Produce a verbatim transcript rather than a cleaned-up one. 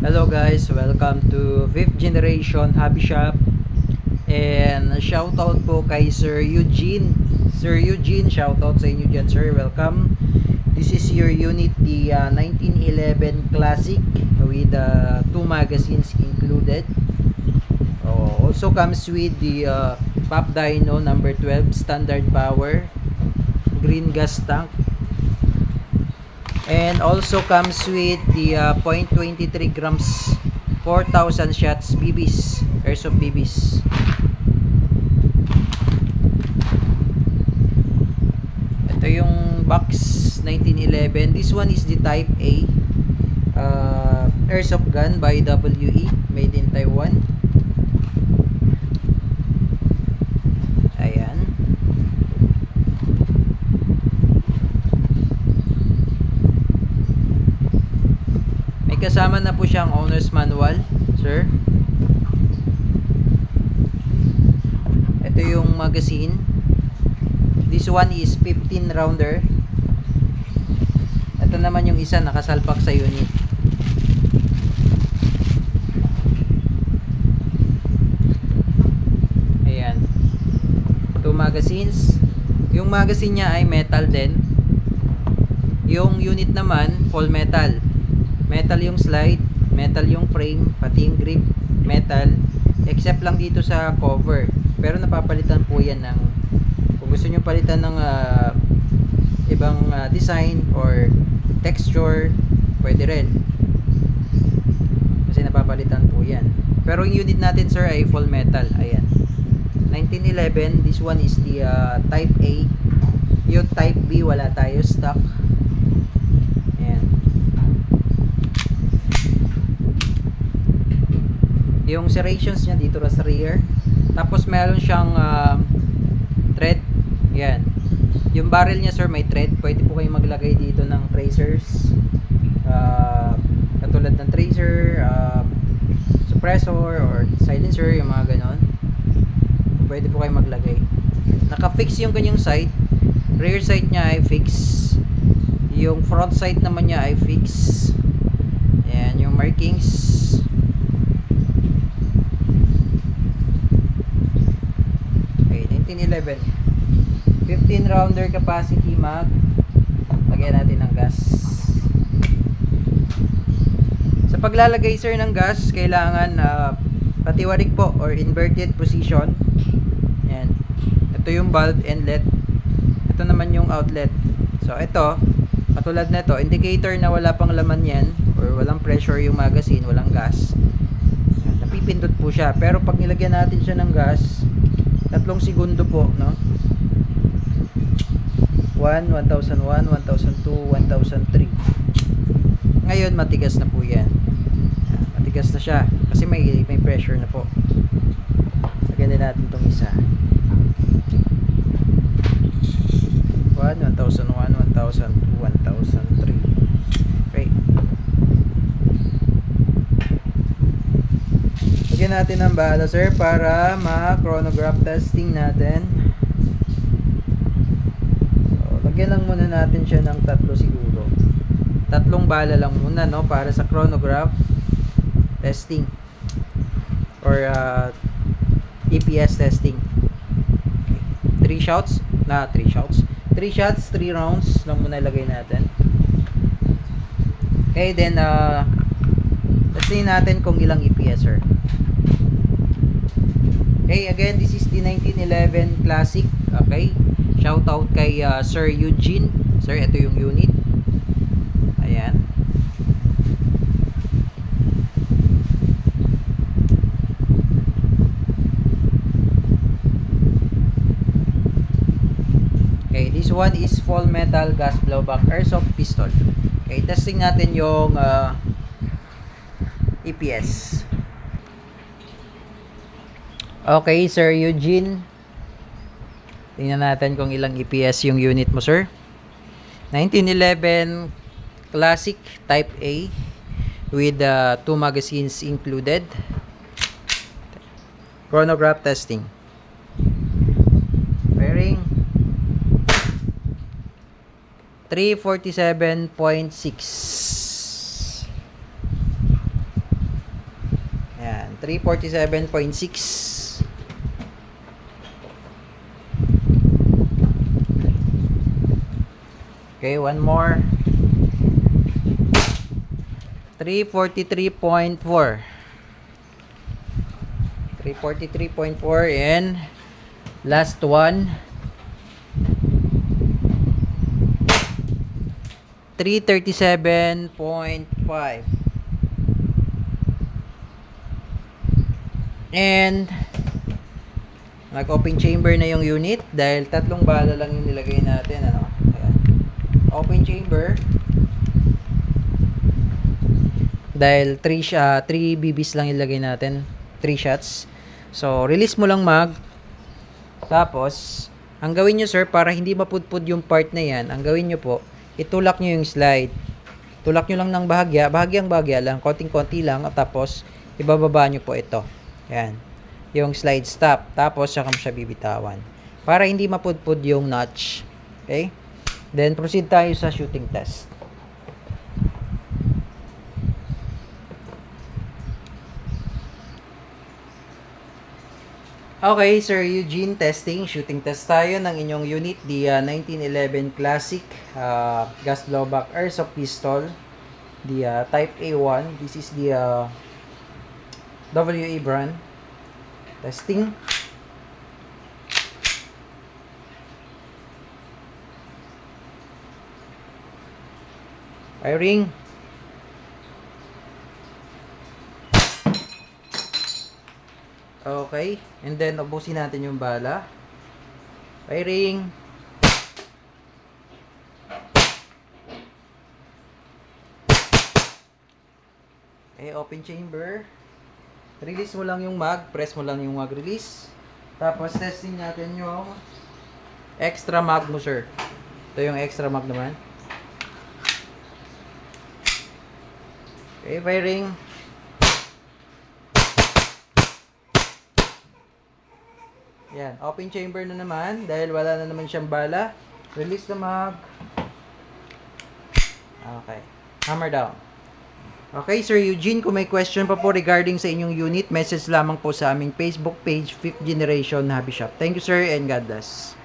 Hello guys, welcome to fifth generation hobby shop. And shoutout po kay Sir Eugene. Sir Eugene, shoutout sa inyo dyan sir, welcome. This is your unit, the uh, nineteen eleven Classic with uh, two magazines included. Oh, also comes with the uh, Pop Dyno number twelve standard power green gas tank. And also comes with the uh, point two three grams four thousand shots B Bs, airsoft B Bs. Ito yung box nineteen eleven. This one is the type A uh, airsoft gun by W E, made in Taiwan. Ayan. Kasama na po siyang owner's manual, sir. Ito yung magazine. This one is fifteen rounder. Ito naman yung isa nakasalpak sa unit. Ayan. Two magazines. Yung magazine niya ay metal din. Yung unit naman full metal. Metal yung slide, metal yung frame, pati yung grip, metal, except lang dito sa cover. Pero napapalitan po yan ng, kung gusto nyo palitan ng uh, ibang uh, design or texture, pwede rin. Kasi napapalitan po yan. Pero yung unit natin sir ay full metal. Ayan. nineteen eleven, this one is the uh, type A. Yung type B, wala tayo stock. Yung serrations niya dito sa rear, tapos meron siyang uh, thread. Yan, yung barrel niya sir may thread. Pwede po kayong maglagay dito ng tracers, uh, katulad ng tracer, uh, suppressor or silencer, yung mga ganon. Pwede po kayong maglagay. Naka-fix yung kanyang sight. Rear sight niya ay fix, yung front sight naman niya ay fix. Yan yung markings. nineteen eleven, fifteen rounder capacity mag. Lagyan natin ng gas. Sa paglalagay sir ng gas, kailangan uh, patiwarik po or inverted position. Yan. Ito yung bulb inlet, ito naman yung outlet. So ito, katulad na ito, indicator na wala pang laman yan or walang pressure yung magazine, walang gas. Yan, napipindot po siya. Pero pag nilagyan natin siya ng gas, tatlong segundo po, no? one, one thousand one, one thousand two, one thousand three. Ngayon matigas na po yan. Matigas na siya kasi may, may pressure na po. Lagyan din natin itong isa. one, one thousand one, one thousand two, one thousand three. Okay. Lagyan natin ng bala sir para ma-chronograph testing natin. So, lagyan lang muna natin siya ng tatlo siguro. Tatlong bala lang muna, no, para sa chronograph testing or uh, E P S testing. Okay. Three shots, na three shots. Three shots, three rounds lang muna ilagay natin. Okay, then uh, testing natin kung ilang E P S sir. Okay, again, this is the nineteen eleven Classic. Okay, shout out kay uh, Sir Eugene. Sir, ito yung unit. Ayan. Okay, this one is full metal gas blowback airsoft pistol. Okay, testing natin yung uh, E P S. Okay, Sir Eugene. Tingnan natin kung ilang E P S yung unit mo, sir. nineteen eleven Classic Type A with uh, two magazines included. Chronograph testing. Bearing three forty-seven point six. three forty-seven point six. Okay, one more. three forty-three point four. three forty-three point four, and last one, three thirty-seven point five. And nag-open chamber na yung unit dahil tatlong bala lang yung nilagay natin, ano. Ayan. Open chamber dahil three uh, three B Bs lang ilagay natin, three shots. So release mo lang mag. Tapos ang gawin nyo, sir, para hindi mapudpud yung part na yan, ang gawin nyo po, itulak nyo yung slide. Tulak nyo lang ng bahagya, bahagyang bahagya lang, konting-konti lang, at tapos ibababa nyo po ito. Yan, yung slide stop. Tapos saka mo siya bibitawan para hindi mapudpud yung notch. Okay, then proceed tayo sa shooting test. Okay, Sir Eugene, testing, shooting test tayo ng inyong unit, the uh, nineteen eleven Classic uh, gas blowback airsoft pistol, the uh, type A one. This is the uh, W A brand. Testing. Firing. Okay, and then ubusin natin yung bala. Firing. Okay, open chamber. Release mo lang yung mag, press mo lang yung mag release. Tapos testing natin yung extra mag mo, sir. Ito yung extra mag naman. Okay, firing. Yan, open chamber na naman dahil wala na naman siyang bala. Release the mag. Okay, hammer down. Okay, Sir Eugene, kung may question pa po regarding sa inyong unit, message lamang po sa aming Facebook page, fifth Generation Hobby Shop. Thank you, sir, and God bless.